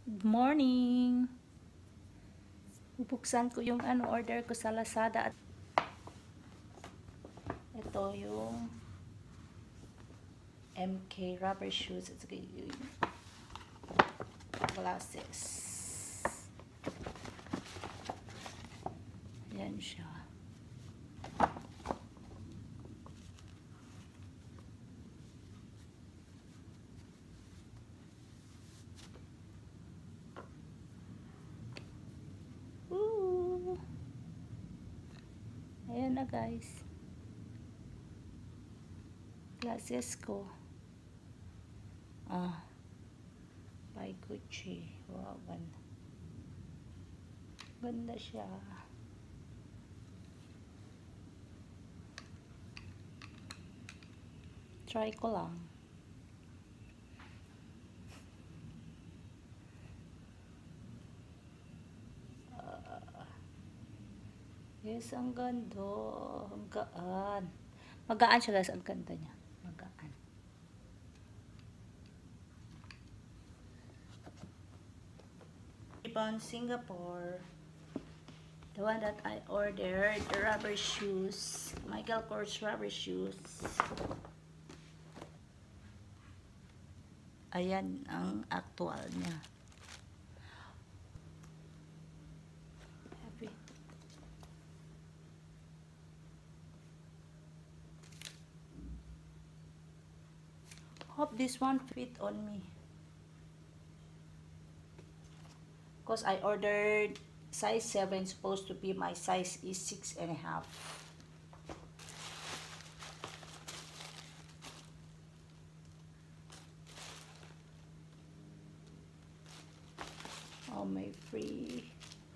Good morning. Bubuksan ko yung order ko sa Lazada at ito yung MK rubber shoes at saka yung glasses. Ayan siya. Ayan na guys. Glasses ko. By Gucci. Wow, ganda. Ganda siya. Try ko lang. Yes, ang ganda. Ang gaan. Magaan siya guys. Ang ganda niya. Magaan. From Singapore. The one that I ordered. The rubber shoes. Michael Kors rubber shoes. Ayan ang actual niya. Happy. Hope this one fit on me. Because I ordered size 7. Supposed to be my size is 6.5. Oh, may free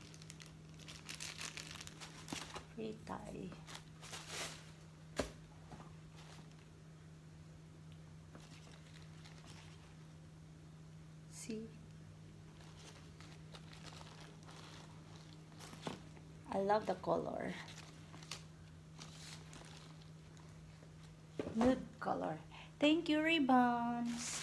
tie. See? I love the color. Nude color. Thank you, ribbons.